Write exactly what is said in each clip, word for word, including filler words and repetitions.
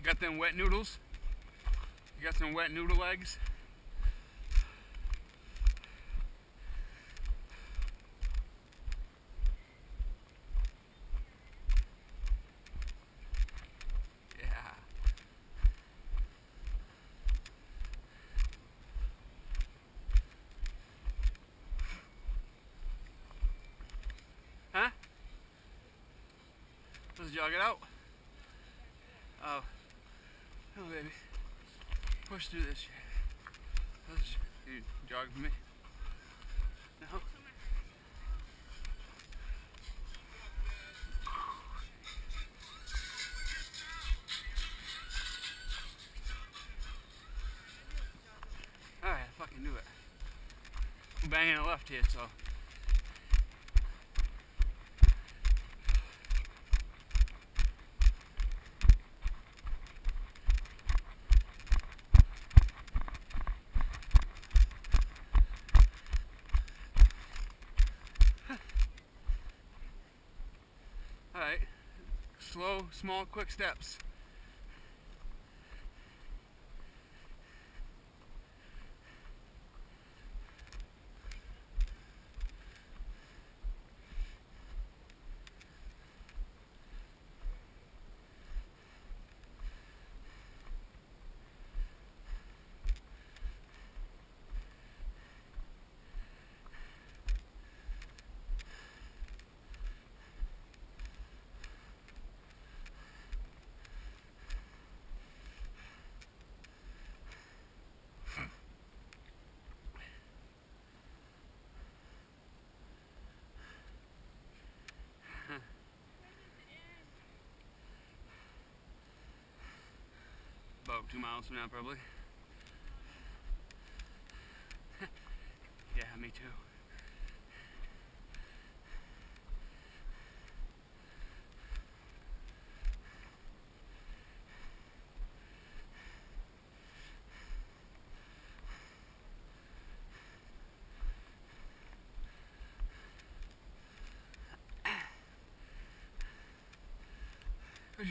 Got them wet noodles? You got some wet noodle legs? Yeah. Huh? Let's jog it out. Oh. Oh, baby. Push through this shit. Let's, you jog for me? No? Alright, fucking do it. I'm banging a left here, so. Alright. Slow, small, quick steps. About two miles from now, probably. Yeah, me too. Good job.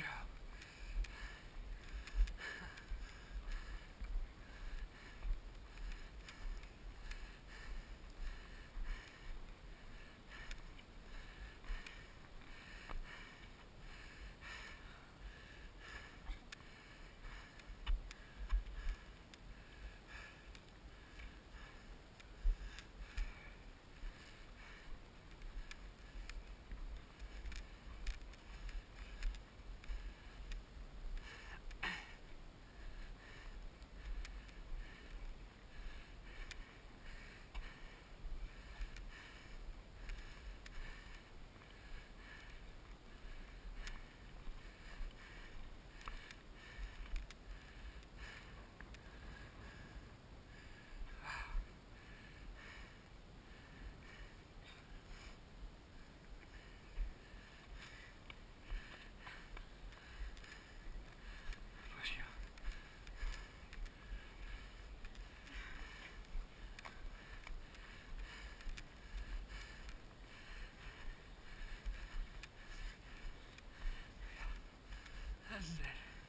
That's it.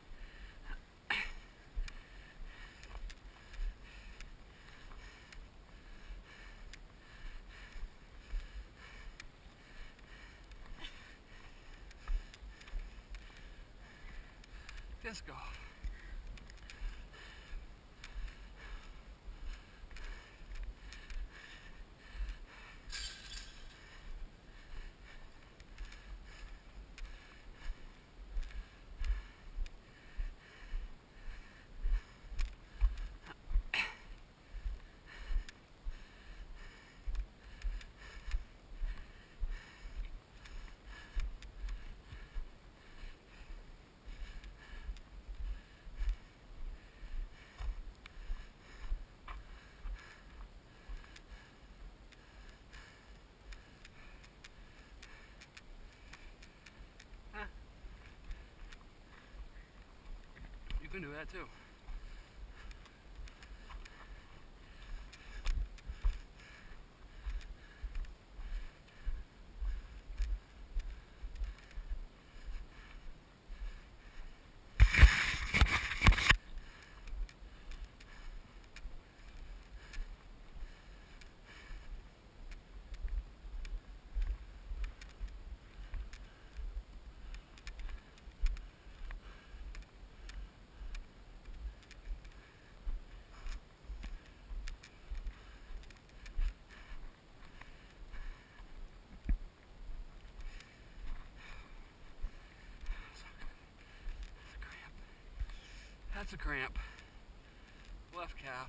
Let's go. You can do that too. That's a cramp. Left calf.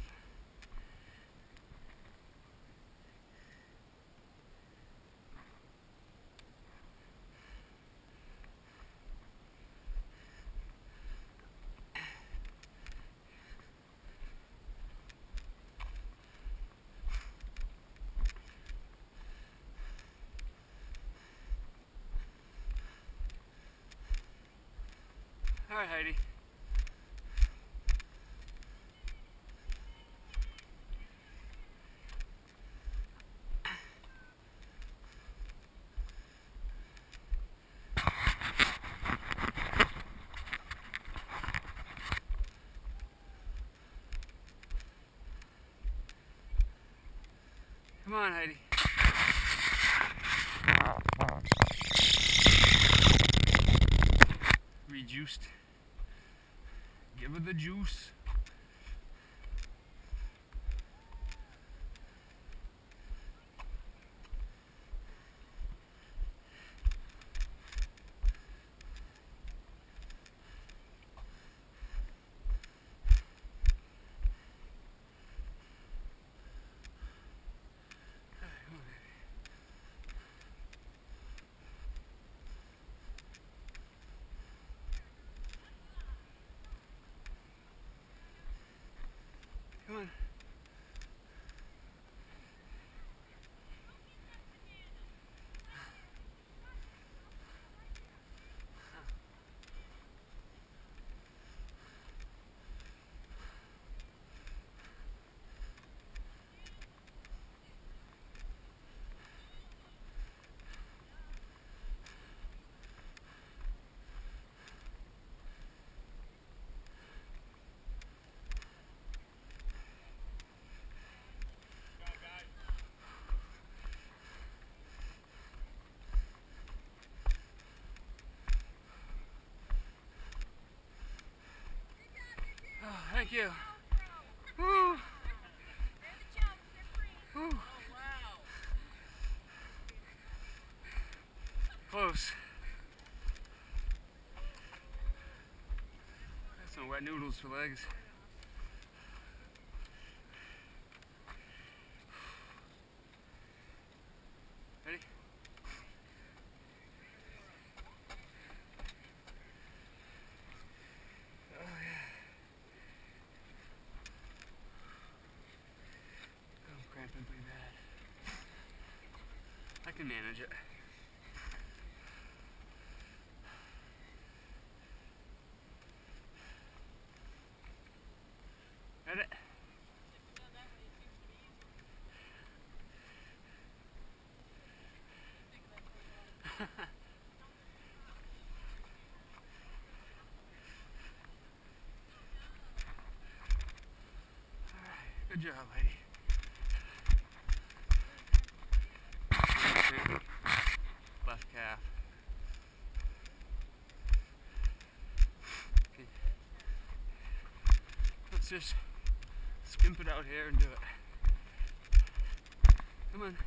All right, Heidi. Come on, Heidi. Rejuiced. Give her the juice. Come on. Thank you. Woo. Woo. Close. Got some wet noodles for legs. Ready? Pretty bad. I can manage it. Read it? Alright, good job, Heidi. Left calf. Okay. Let's just skimp it out here and do it. Come on.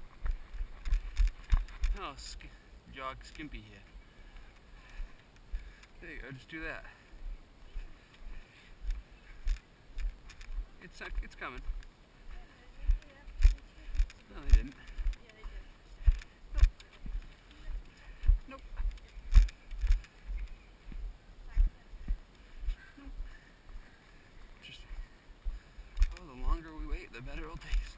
Oh, sk jog skimpy here. There you go, just do that. It's, it's coming. No, they didn't. Nope. Nope. Interesting. Oh, the longer we wait, the better it'll taste.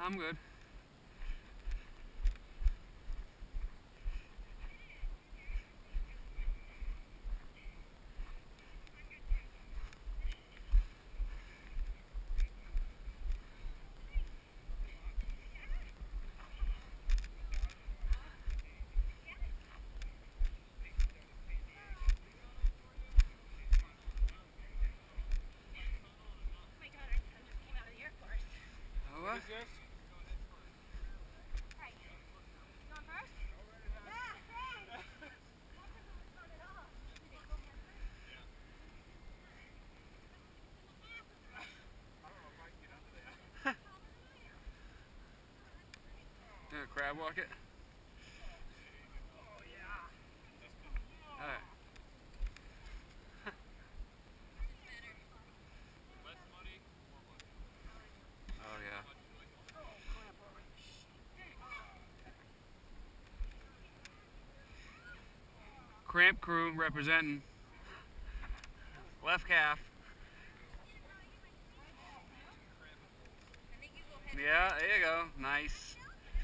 I'm good. What is this? Gonna crab walk it? Oh yeah. Alright. Less money, more money. Oh yeah. Cramp crew representing. Left calf. Yeah, there you go. Nice.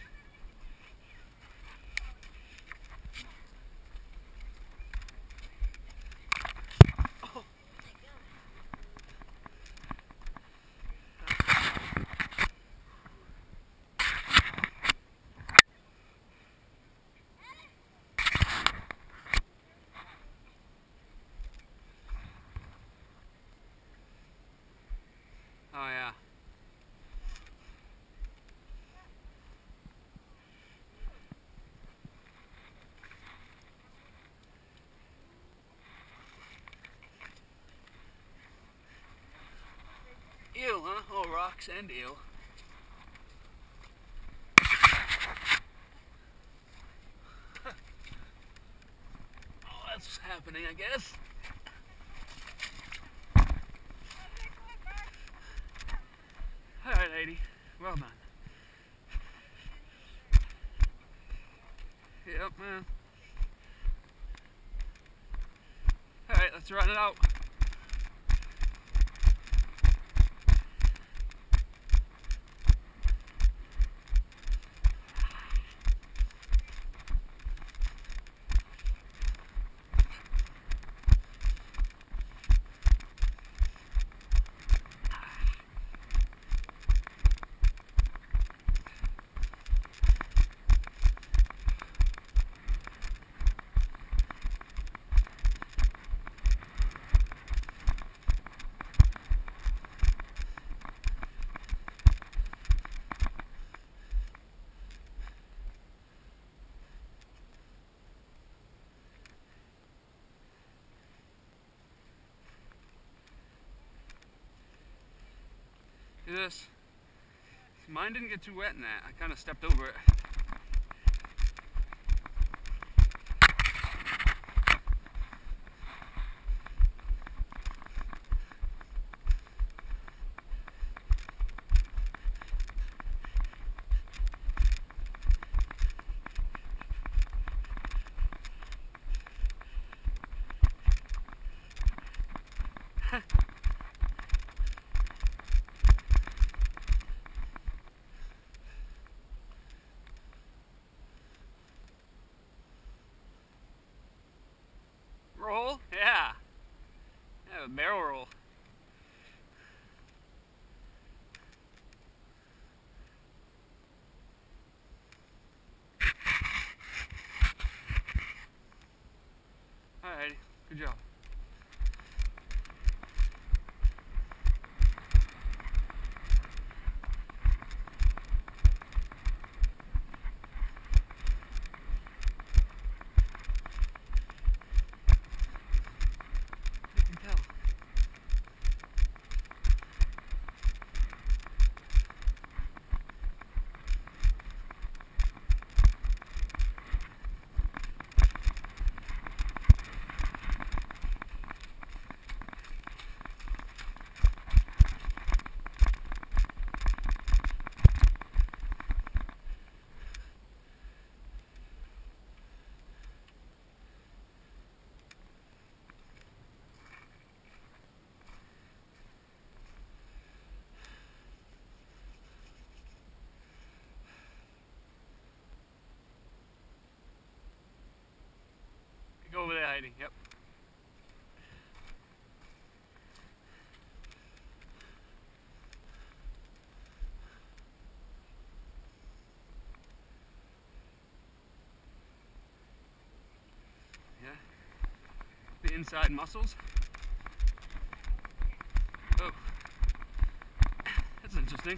Oh. Oh yeah. Eel, huh? Oh, rocks and eel. Oh, that's happening, I guess. All right, Heidi. Well done. Yep, man. All right, let's run it out. Do this. Mine didn't get too wet in that. I kind of stepped over it. Roll? Yeah. Yeah, a barrel roll. Alrighty, good job. You can tell. Heidi, yep. Yeah. The inside muscles. Oh. That's interesting.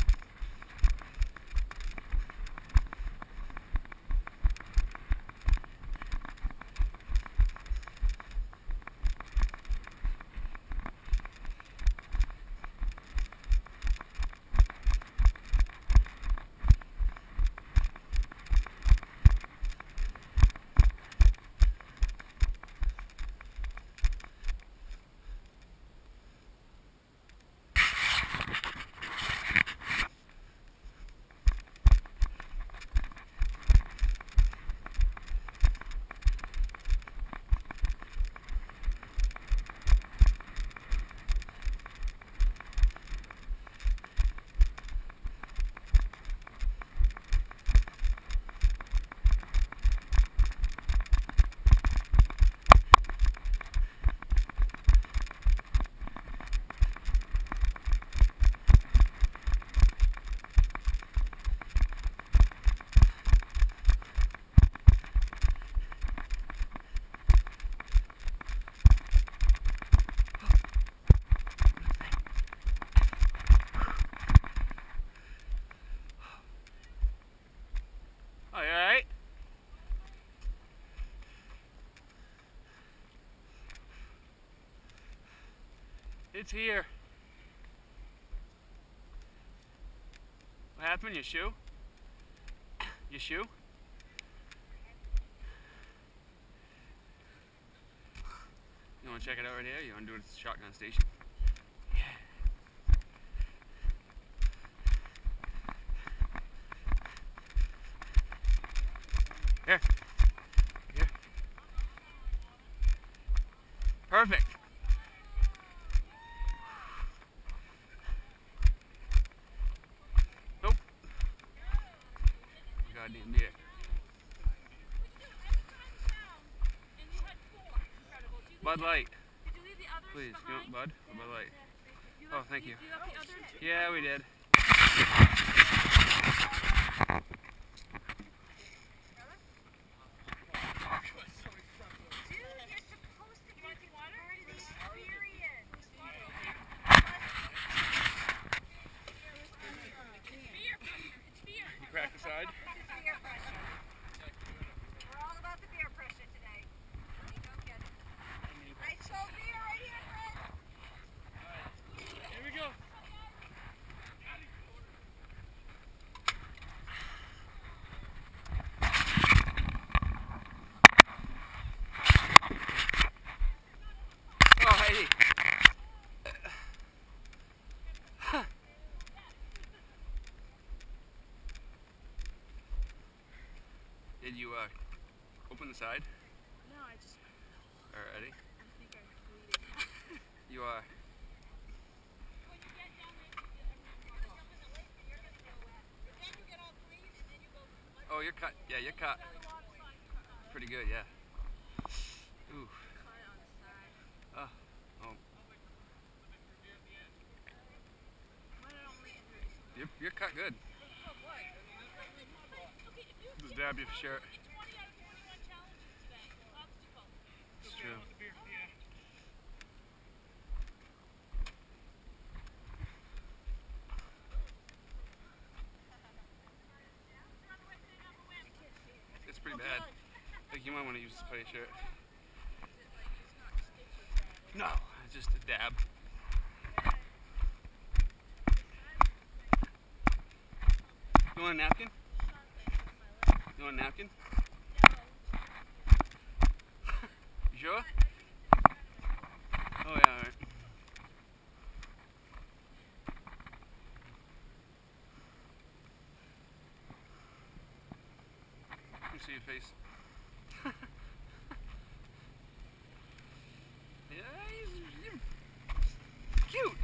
Oh, you alright? It's here. What happened? Your shoe? Your shoe? You want to check it out right here? You want to do it at the shotgun station? Yeah. Here. Here. Perfect. Nope. Goddamn deer. Bud Light. Did you leave the others Please, you want behind? Bud? Or Bud Light? You Oh, left- thank you. You left the others? Yeah, we did. Dude, you're supposed to drink it for the experience. Beer pressure. It's beer. You crack the side? Beer pressure. We're all about the beer pressure today. Let me go get it. Nice cold beer right here, Fred. Here we go. Oh, Heidi. Did you uh, open the side? No, I just. Alrighty. I think I'm bleeding. You uh. Oh, you're cut. Yeah, you're cut. Pretty good, yeah. Ooh. Oh. Oh. You're, you're cut good. Just dab your shirt. It's true. It's pretty bad. I think you might want to use this putty shirt. No, it's just a dab. You want a napkin? You want a napkin? You sure? Oh yeah, alright. Let me see your face. Yeah, he's, he's cute.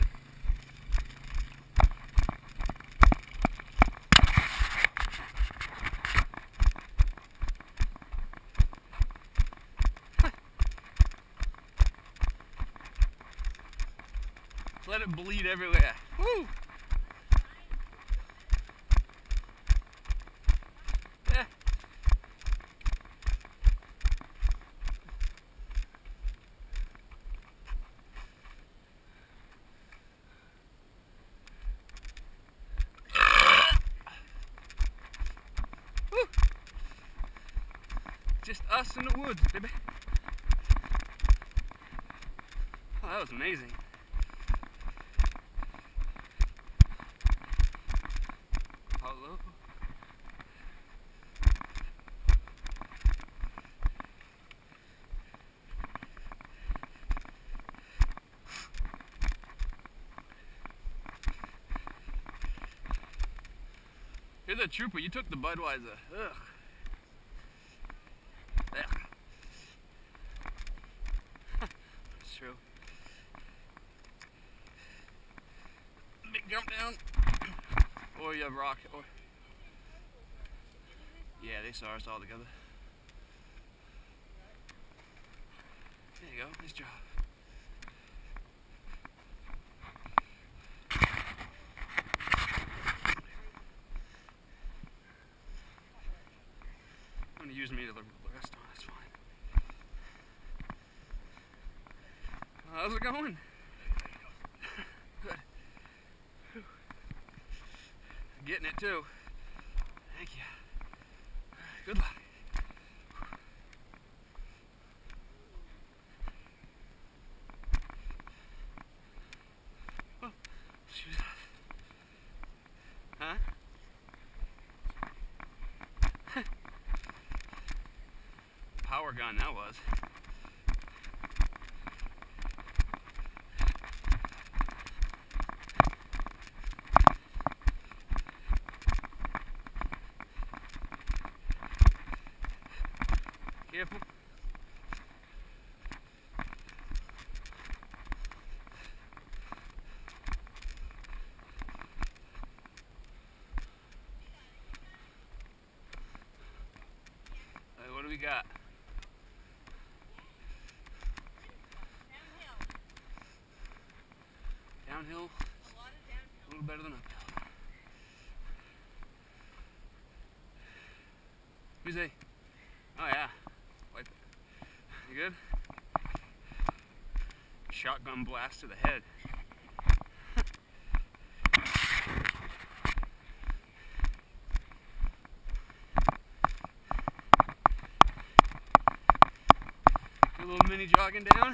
bleed everywhere. Woo! Yeah. Woo! Just us in the woods, baby. Oh, that was amazing. Hello? You're the trooper. You took the Budweiser. Ugh. Ugh. It's true. Big jump down. Or you have rock. Or yeah, they saw us all together. There you go. Nice job. I'm gonna use me to the rest on. That's fine. How's it going? Good. Whew. Getting it too. Thank you. Good luck. Oh, shoes off. Huh? Power gun that was. Careful. Alright, what do we got? Downhill. A lot of downhill. A little better than uphill. Who's he? Oh yeah. Wipe it. You good? Shotgun blast to the head. A little mini jogging down.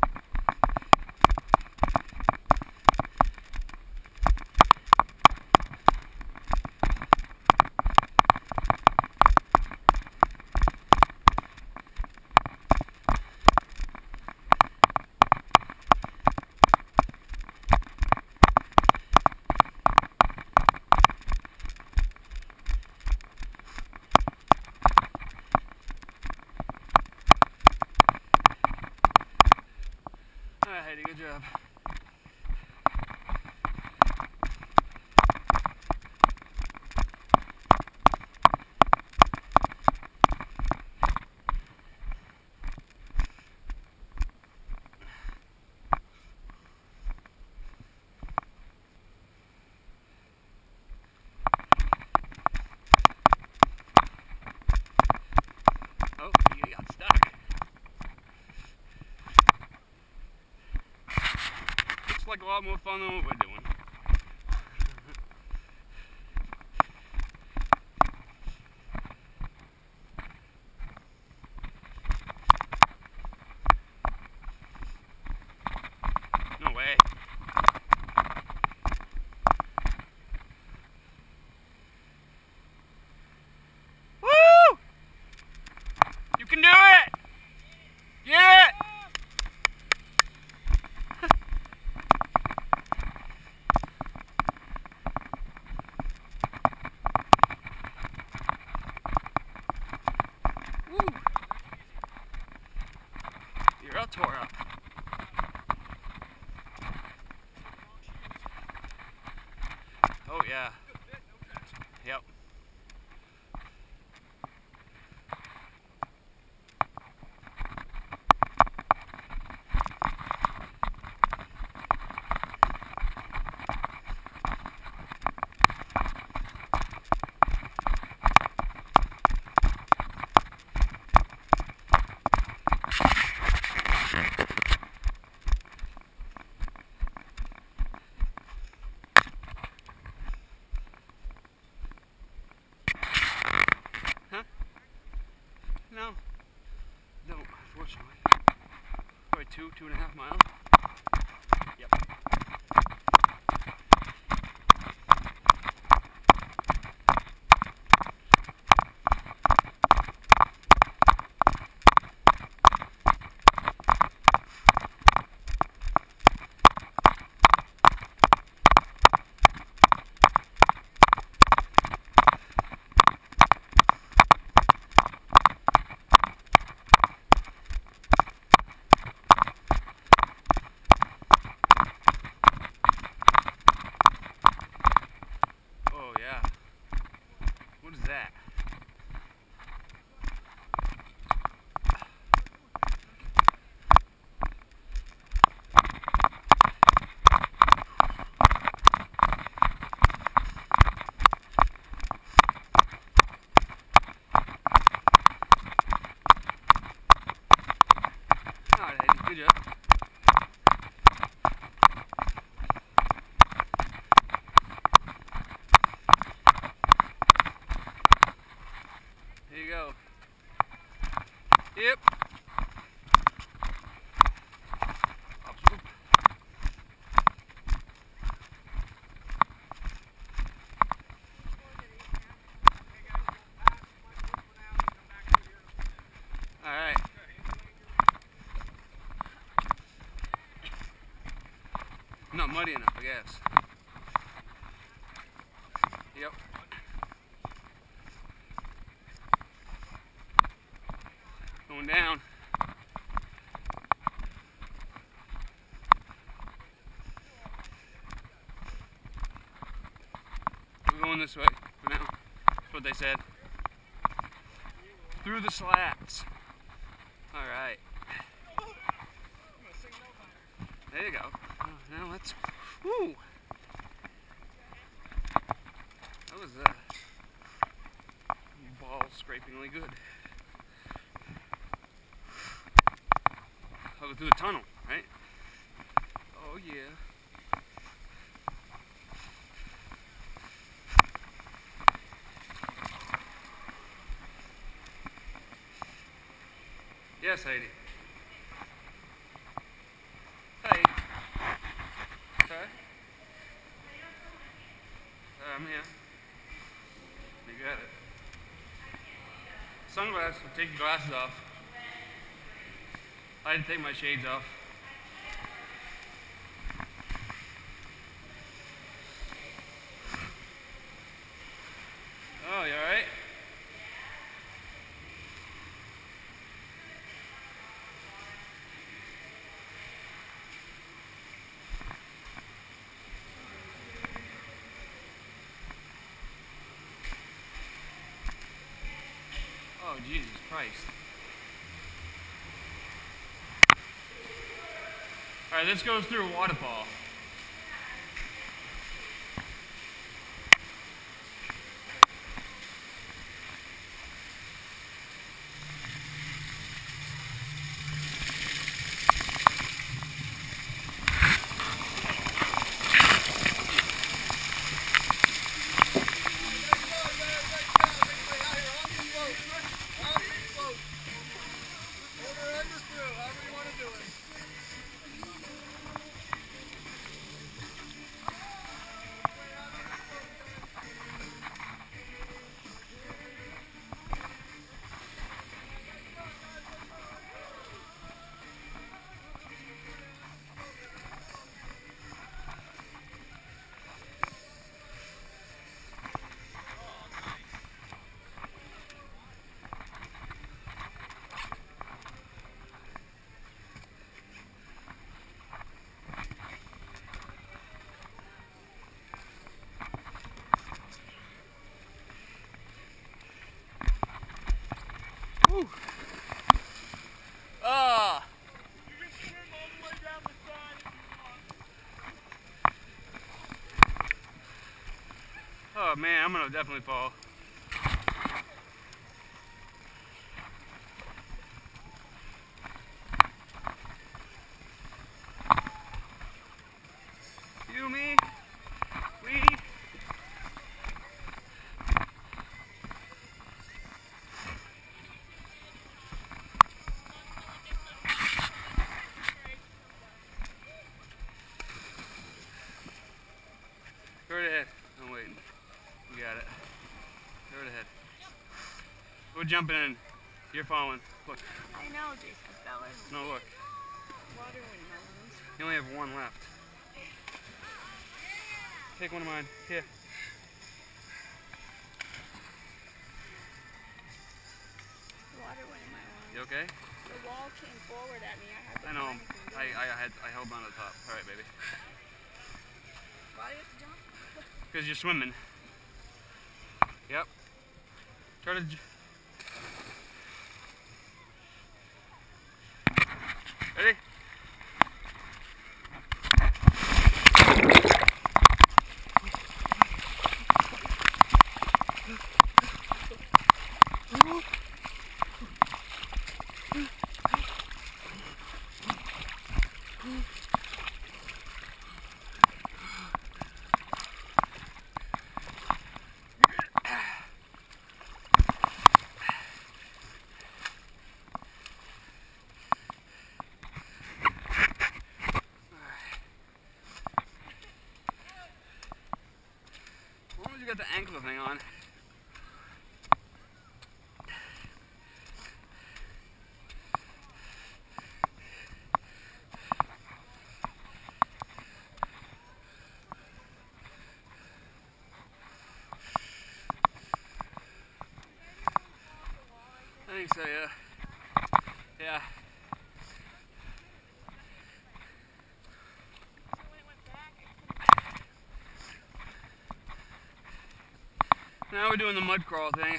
Alright, Heidi, good job. Oh, you got stuck. Looks like a lot more fun than what we're doing. No way. Woo! You can do it! Yeah! Woo! You're all tore up. Oh yeah. Yep. two, two and a half miles. Yep. Oh yeah. What is that? Alright, Heidi, good job. Here you go. Yep. Obstacle. Alright. Not muddy enough, I guess. Yep. Going down. We're going this way for now. That's what they said. Through the slats. Alright. There you go. Oh, now let's. Woo! That was uh, ball scrapingly good. I'll go through the tunnel, right? Oh yeah. Yes, Heidi. Hey. Okay. Uh, I'm here. You got it. Sunglasses. Take your glasses off. I had to take my shades off. Oh, you alright? Oh, Jesus Christ. Alright, this goes through a waterfall. Woo. Ah. You can swim all the way down the side if you want. Oh man, I'm gonna definitely fall. You, me, we. We're jumping in. You're following. Look. I know, Jason. Fell in. No, look. Water in my lungs. You only have one left. Take one of mine. Here. Water went in my lungs. You okay? The wall came forward at me. I had to I know. find anything I, doing. I had I held on to the top. All right, baby. Why do you have to jump? Because you're swimming. Yep. Try to. j- Ready? As long as you got the ankle thing on. I think so, yeah. Yeah. So when it went back, I couldn't. Now we're doing the mud crawl thing.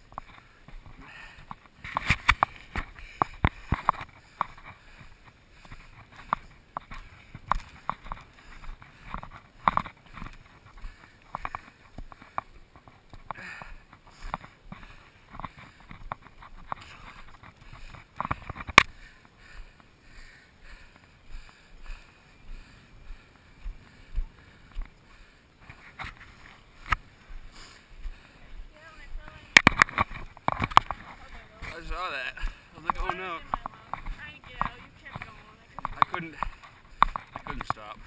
I saw that. I was like, oh no. I didn't get out. You kept going. I I couldn't. I couldn't stop.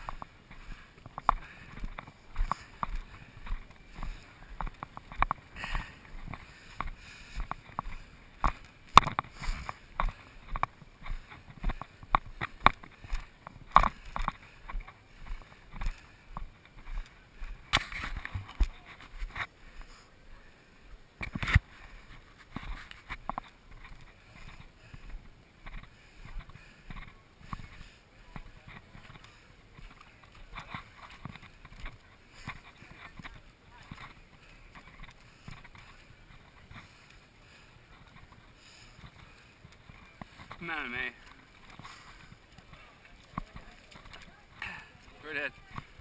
Come on, man. Right ahead.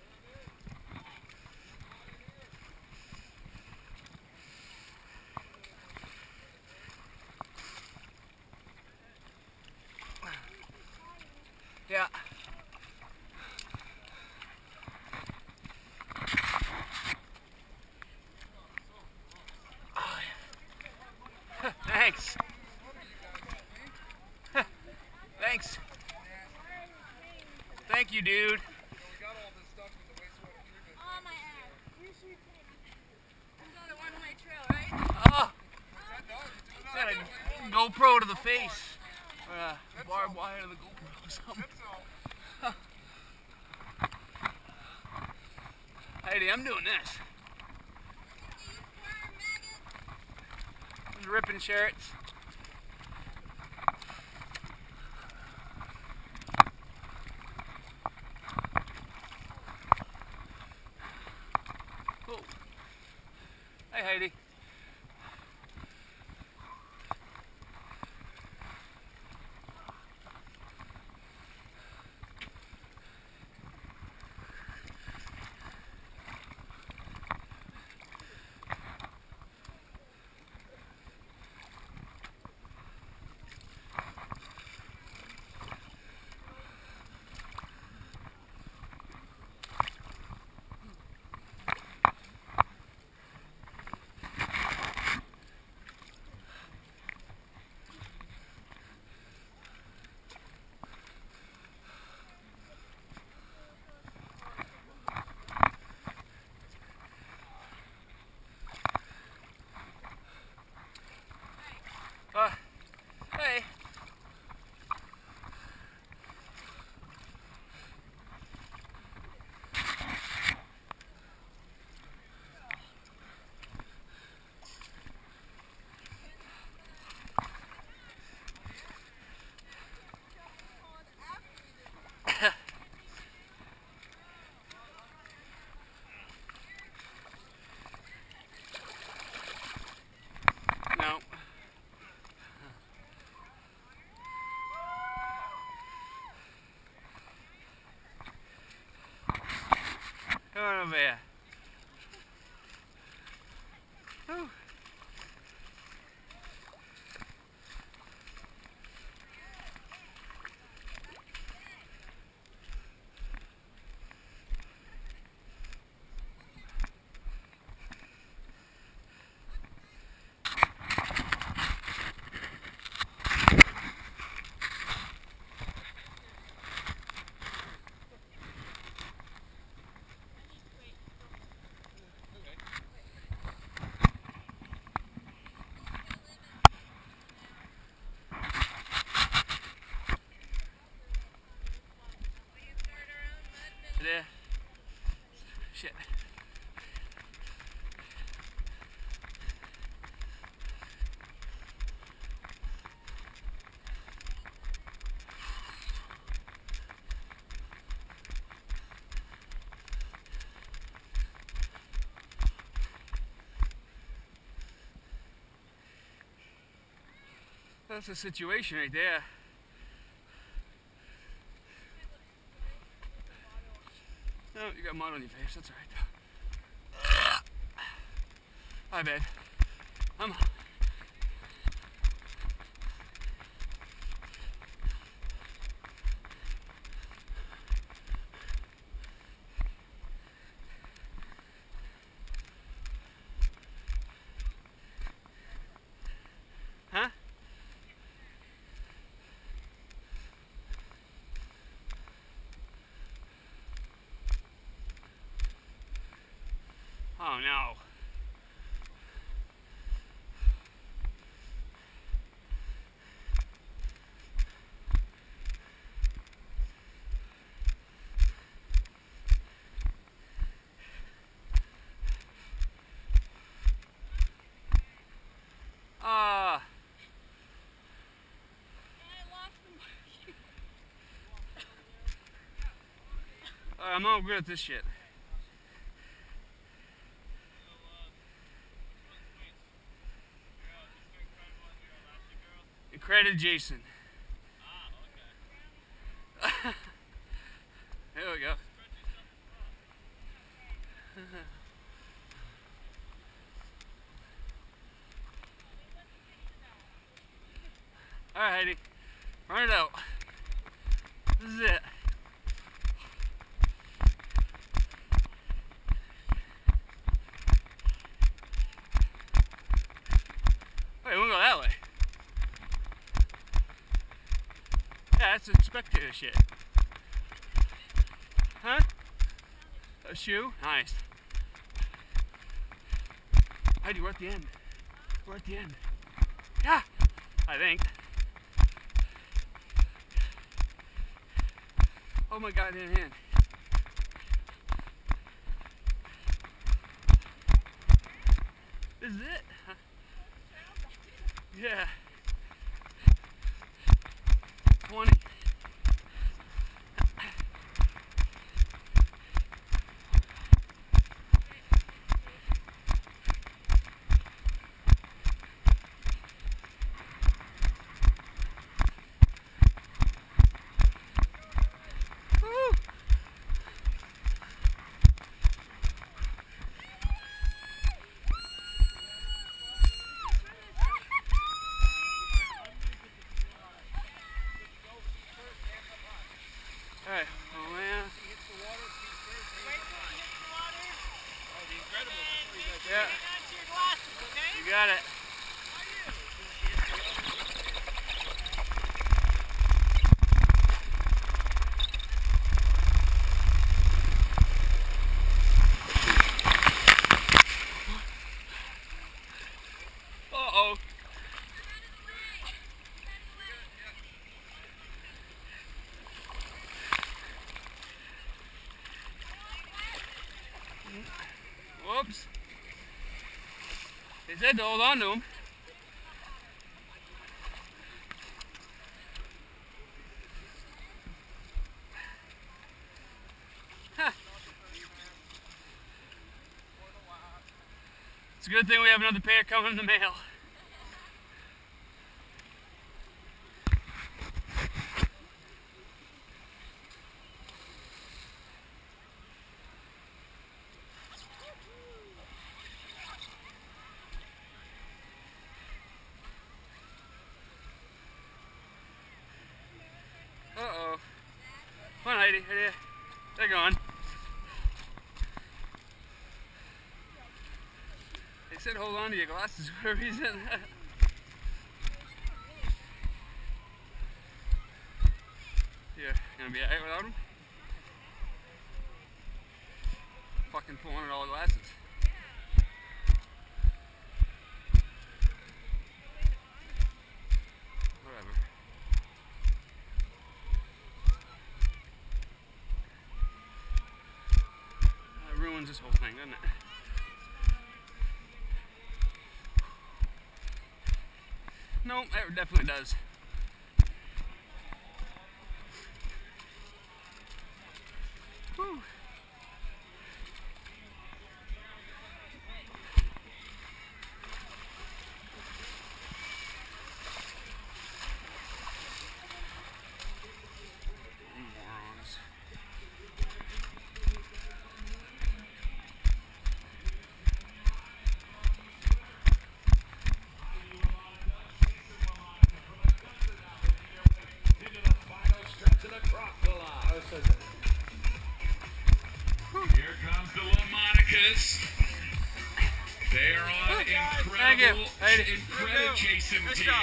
Yeah. Oh, yeah. Thanks. Thanks. Thank you, dude. Oh, my ass. I'm going a one-way trail, right? Oh, got a GoPro to the face. Or a barbed wire to the GoPro or something. Heidi, I'm doing this. I'm ripping shirts. Oh. Hey, Heidi. yeah. Whew. There. Shit. That's the situation right there. No, you got mud on your face. That's alright. Hi, babe. I'm. Huh? Oh no. Ah. Uh, I'm all good at this shit. Credit Jason. There we go. Alright, Heidi. Run it out. This is it. Wait, we'll go that way. Yeah, that's a spectator shit. Huh? A shoe? Nice. Heidi, we're at the end. We're at the end. Yeah, I think. Oh my god, in hand. This is it? Huh? Yeah. twenty. Alright, oh man. Yeah. You got it. Uh-oh. Whoops. They said to hold on to him. Huh. It's a good thing we have another pair coming in the mail. Heidi, Heidi. They're gone. They said hold on to your glasses for a reason. You're gonna be alright without them? Fucking four hundred dollar glasses. Whatever. That ruins this whole thing, doesn't it? No, it definitely does. Whew. Morons. Here comes the Lamonicas. They are on Thank you. incredible, Heidi. incredible chasing Good team. job.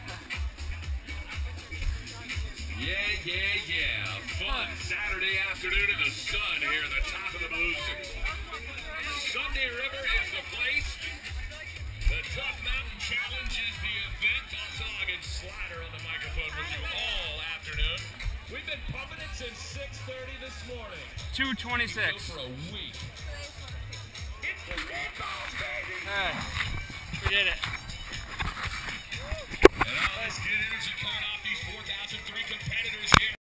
Yeah, yeah, yeah. Fun Saturday afternoon in the sun here at the top of the Blues. Sunday River is the place. The Tough Mountain Challenge is the event. Also, I'll get Slider on the microphone with you all afternoon. We've been pumping it since six thirty this morning. two twenty-six. Go for a week. Alright, we did it.